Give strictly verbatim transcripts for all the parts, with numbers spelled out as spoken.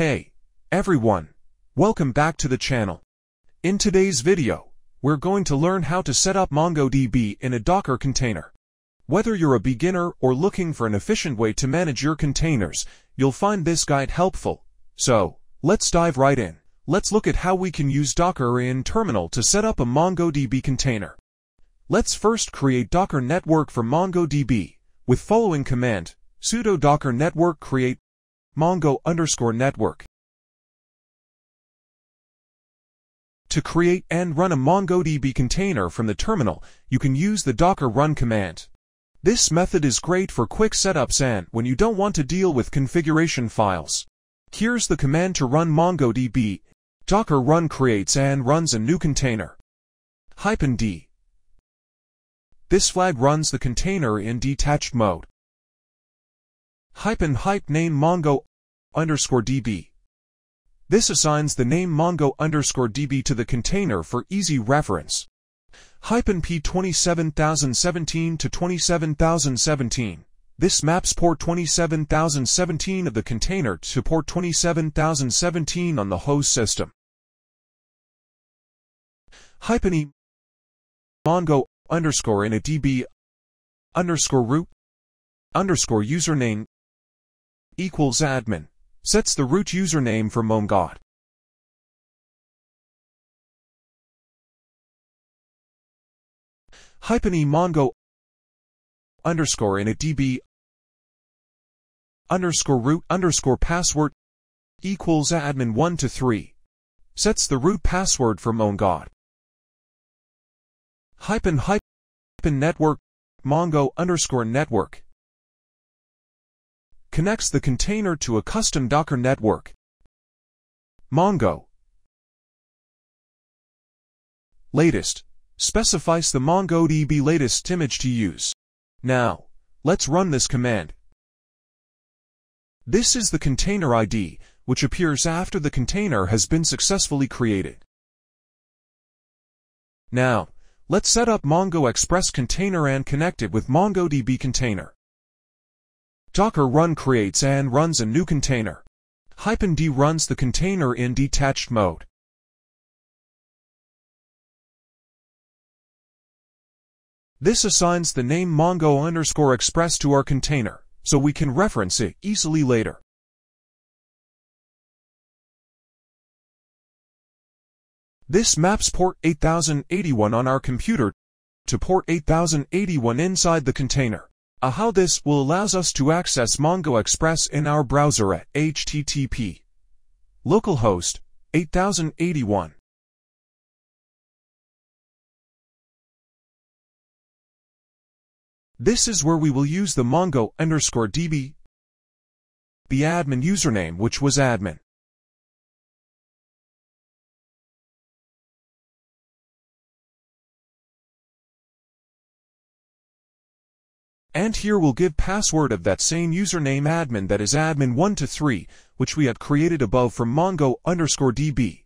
Hey, everyone. Welcome back to the channel. In today's video, we're going to learn how to set up MongoDB in a Docker container. Whether you're a beginner or looking for an efficient way to manage your containers, you'll find this guide helpful. So, let's dive right in. Let's look at how we can use Docker in Terminal to set up a MongoDB container. Let's first create Docker network for MongoDB with following command: sudo docker network create mongo underscore network. To create and run a MongoDB container from the terminal, you can use the docker run command. This method is great for quick setups and when you don't want to deal with configuration files. Here's the command to run MongoDB. Docker run creates and runs a new container. Hyphen D. This flag runs the container in detached mode. Hyphen hype name mongo underscore db. This assigns the name mongo underscore db to the container for easy reference. Hyphen p twenty-seven thousand seventeen to twenty-seven thousand seventeen. This maps port twenty-seven thousand seventeen of the container to port twenty-seven thousand seventeen on the host system. Hyphen e mongo underscore in a db underscore root underscore username equals admin sets the root username for MongoD. Hyphen e mongo underscore in a db underscore root underscore password equals admin one to three sets the root password for MongoD. Hyphen hyphen network mongo underscore network connects the container to a custom Docker network. Mongo latest specifies the MongoDB latest image to use. Now, let's run this command. This is the container I D, which appears after the container has been successfully created. Now, let's set up Mongo Express container and connect it with MongoDB container. Docker run creates and runs a new container. Hyphen D runs the container in detached mode. This assigns the name mongo underscore express to our container, so we can reference it easily later. This maps port eight thousand eighty-one on our computer to port eight thousand eighty-one inside the container. Uh, how this will allows us to access Mongo Express in our browser at H T T P localhost eight thousand eighty-one. This is where we will use the mongo underscore db, the admin username which was admin. And here we'll give password of that same username admin that is admin one to three, which we had created above from mongo underscore db.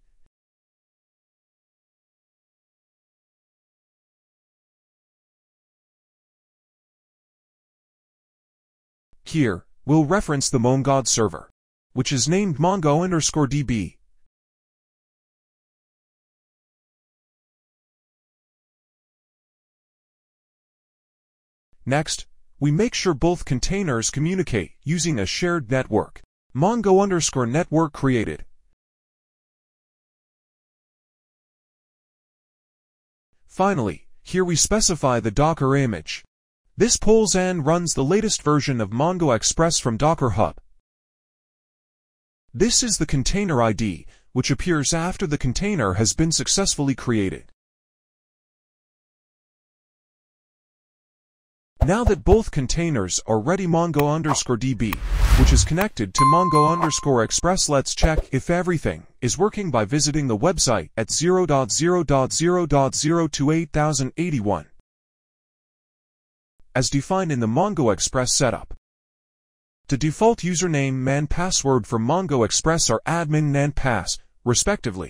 Here, we'll reference the MongoD server, which is named mongo underscore db. Next, we make sure both containers communicate using a shared network. Mongo underscore network created. Finally, here we specify the Docker image. This pulls and runs the latest version of Mongo Express from Docker Hub. This is the container I D, which appears after the container has been successfully created. Now that both containers are ready, mongo underscore db, which is connected to mongo underscore express, let's check if everything is working by visiting the website at zero dot zero dot zero dot zero to eight thousand eighty-one. As defined in the Mongo Express setup. The default username and password for Mongo Express are admin and pass, respectively.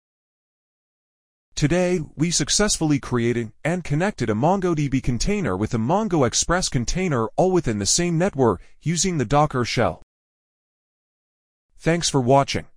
Today, we successfully created and connected a MongoDB container with a Mongo Express container all within the same network using the Docker shell. Thanks for watching.